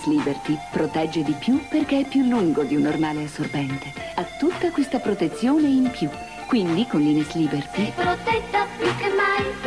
Ines Liberty protegge di più perché è più lungo di un normale assorbente. Ha tutta questa protezione in più. Quindi con l'Ines Liberty sei protetta più che mai.